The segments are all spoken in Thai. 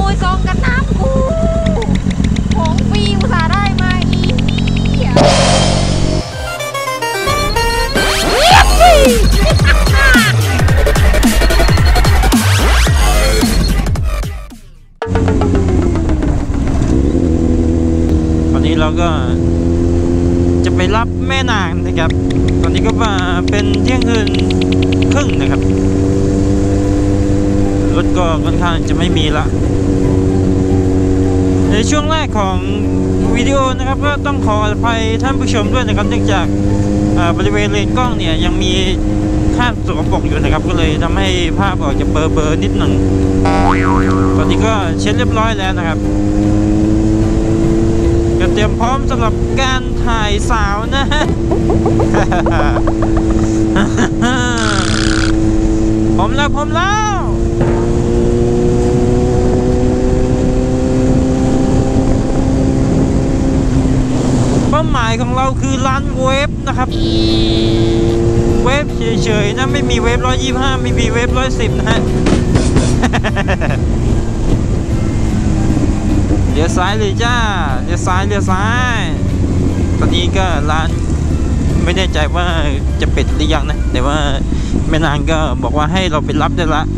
ยซองกันน้ำกูของฟรีอุตส่าห์ได้มาอีกตอนนี้เราก็จะไปรับแม่นางนะครับตอนนี้ก็มาเป็นเที่ยงคืนครึ่งนะครับรถก็ค่อนข้างจะไม่มีละในช่วงแรกของวิดีโอนะครับก็ต้องขออภัยท่านผู้ชมด้วยนะครับเนื่องจากบริเวณเลนกล้องเนี่ยยังมีคราบสกปรกอยู่นะครับก็เลยทำให้ภาพออกจะเบลอๆนิดหนึ่งตอนนี้ก็เช็ดเรียบร้อยแล้วนะครับก็เตรียมพร้อมสำหรับการถ่ายสาวนะฮะ ผมแล้วเป้าหมายของเราคือร้านเวฟนะครับเวฟเฉยๆนะไม่มีเวฟ125ไม่มีเวฟ110นะฮะ เลี้ยวซ้ายเลยจ้าเลี้ยวซ้ายตอนนี้ก็ร้านไม่แน่ใจว่าจะปิดหรือยังนะแต่ว่าแม่นางก็บอกว่าให้เราไปรับได้ละ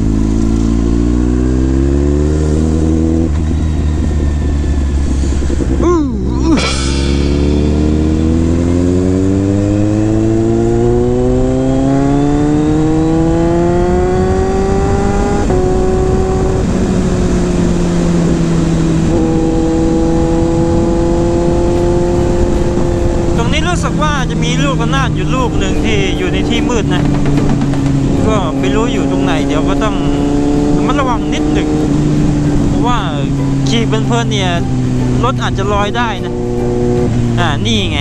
รู้สึกว่าจะมีลูกระนาดอยู่ลูกหนึ่งที่อยู่ในที่มืดนะก็ไม่รู้อยู่ตรงไหนเดี๋ยวก็ต้องมันระวังนิดหนึ่งเพราะว่าขี่เพลินๆเนี่ยรถอาจจะลอยได้นะนี่ไง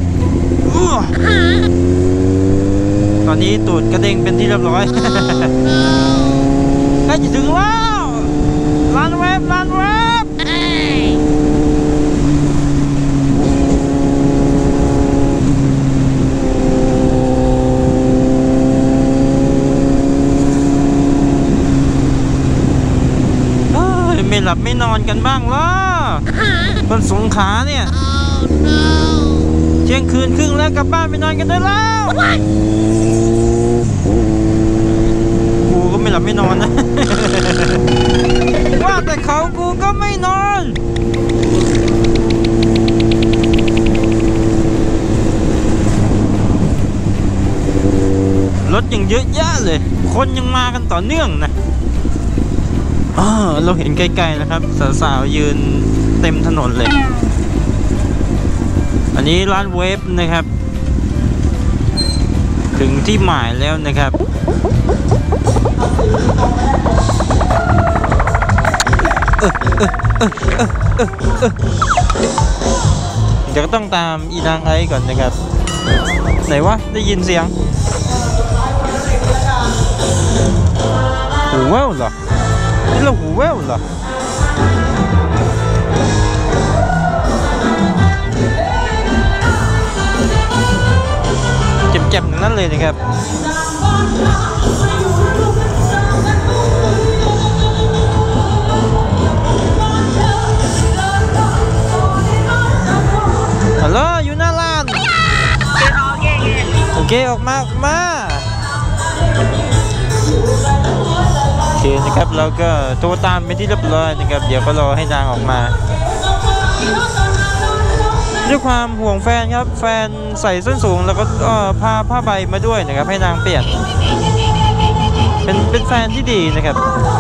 ตอนนี้ตูดกระเด้งเป็นที่เรียบร้อย ใกล้จะถึงแล้วร้านเวฟไม่หลับไม่นอนกันบ้างเหรอคนสงขลาเนี่ยเที่ยงคืนครึ่งแล้วกลับบ้านไปนอนกันได้แล้วกูก็ไม่หลับไม่นอนนะ ว่าแต่เขากูก็ไม่นอนรถยังเยอะแยะเลยคนยังมากันต่อเนื่องนะเราเห็นไกลๆนะครับสาวๆยืนเต็มถนนเลยอันนี้ร้านเวฟนะครับถึงที่หมายแล้วนะครับเดี๋ยวก็ต้องตามอีนางไอก่อนนะครับไหนวะได้ยินเสียงหูแว่วเหรอนี่เราหูแว่วเหรอเจ็บๆนั้นเลยนะครับฮัลโหลอยู่หน้าร้านโอเคออกมาโอเคนะครับเราก็โทรตามไปที่เรียบร้อยนะครับเดี๋ยวก็รอให้นางออกมาด้วยความห่วงแฟนครับแฟนใส่ส้นสูงแล้วก็พาผ้าใบมาด้วยนะครับให้นางเปลี่ยนเป็นแฟนที่ดีนะครับ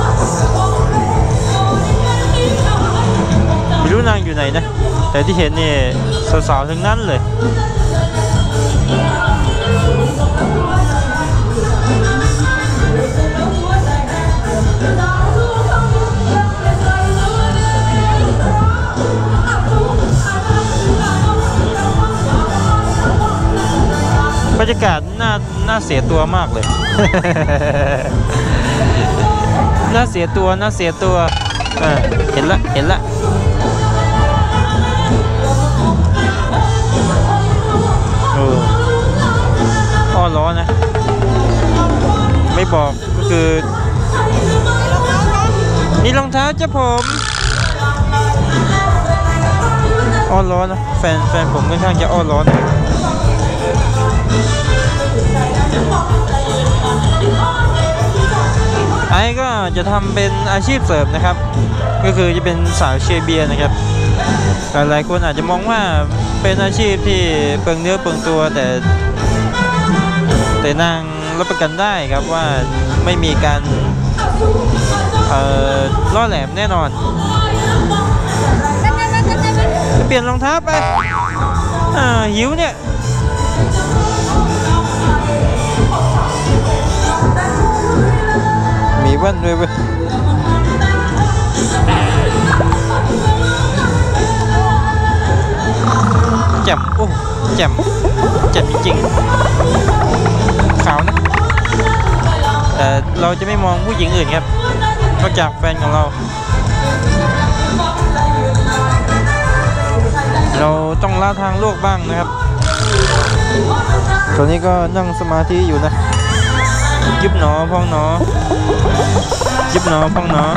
ไม่รู้นางอยู่ไหนนะแต่ที่เห็นนี่สาวๆทั้งนั้นเลยบรรยากาศน่าเสียตัวมากเลย น่าเสียตัวเห็นละอ้อล้อนะไม่บอกก็คือนี่รองเท้าจ้ะผมอ้อนร้อนนะแฟนผมค่อนข้างจะอ้อนร้อนไอ้ก็จะทำเป็นอาชีพเสริมนะครับก็คือจะเป็นสาวเชียร์เบียร์นะครับหลายคนอาจจะมองว่าเป็นอาชีพที่เปลืองเนื้อเปลืองตัวแต่นางรับประกันได้ครับว่าไม่มีการล่อแหลมแน่นอนจะเปลี่ยนรองเท้าไปหิวเนี่ยมีแว่นด้วยเว้ยแจ่มโอ้แจ่มจริงๆขาวนะแต่เราจะไม่มองผู้หญิงอื่นครับนอกจากแฟนของเราต้องละทางโลกบ้างนะครับตอนนี้ก็นั่งสมาธิอยู่นะยุบหนอพองหนอยุบหนอพองหนอ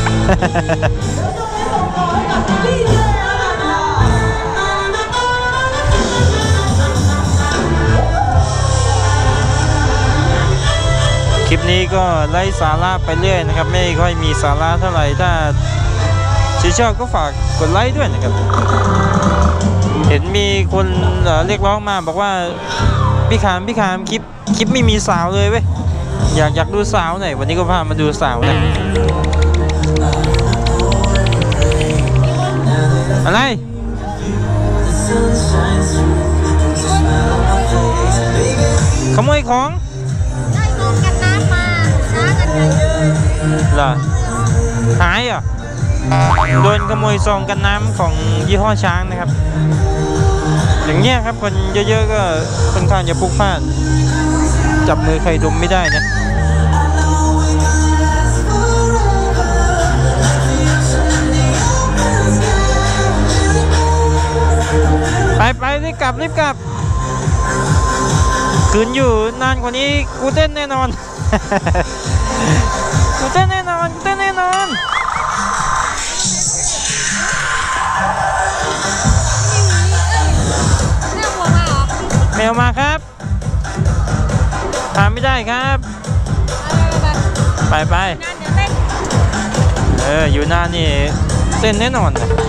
คลิปนี้ก็ไล่สาระไปเรื่อยนะครับไม่ค่อยมีสาระเท่าไหร่ถ้าชื่นชอบก็ฝากกดไลค์ด้วยนะครับเห็นมีคนเรียกร้องมาบอกว่าพี่ขามคลิปไม่มีสาวเลยเว้ยอยากดูสาวหน่อยวันนี้ก็พามาดูสาวนะอะไรขโมยของได้ซองกันน้ำมาช้ากันใหญ่เหรอหายเหรอโดนขโมยซองกันน้ำของยี่ห้อช้างนะครับอย่างเงี้ยครับคนเยอะๆก็ค่อนข้างจะพลุกพล่านจับมือใครดมไม่ได้นะไปรีบกลับคืนอยู่นานกว่านี้กูเต้นแน่นอน กูเต้นแน่นอนแมวมาครับทำไม่ได้ครับไปอยู่นานนี่เต้นแน่นอนนะ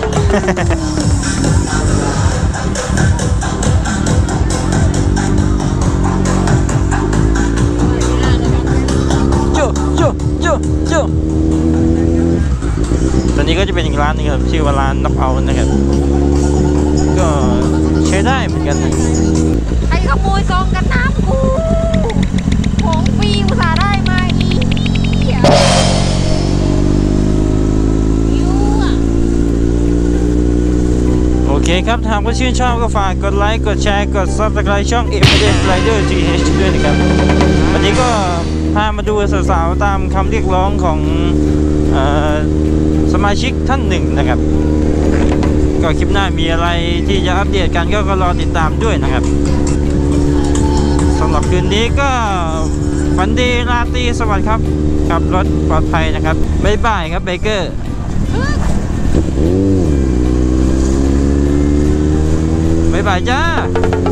โยตอนนี้ก็จะเป็นอีกร้านนึงครับชื่อว่าร้านน็อกเอาท์นะครับก็ใช้ได้เหมือนกันนะใครขโมยซองกันน้ำกูของฟรีอุตส่าห์ได้มาอีโอเคครับถ้าผู้ชื่นชอบก็ฝากกดไลค์กดแชร์กด Subscribe ช่อง Everyday Rider GH ด้วยนะครับวันนี้ก็พามาดูสาวๆตามคำเรียกร้องของสมาชิกท่านหนึ่งนะครับก็คลิปหน้ามีอะไรที่จะอัปเดตกันก็รอติดตามด้วยนะครับสำหรับคืนนี้ก็ฝันดีราตรีสวัสดิ์ครับขับรถปลอดภัยนะครับบ๊ายบายครับเบเกอร์บ๊ายบายจ้า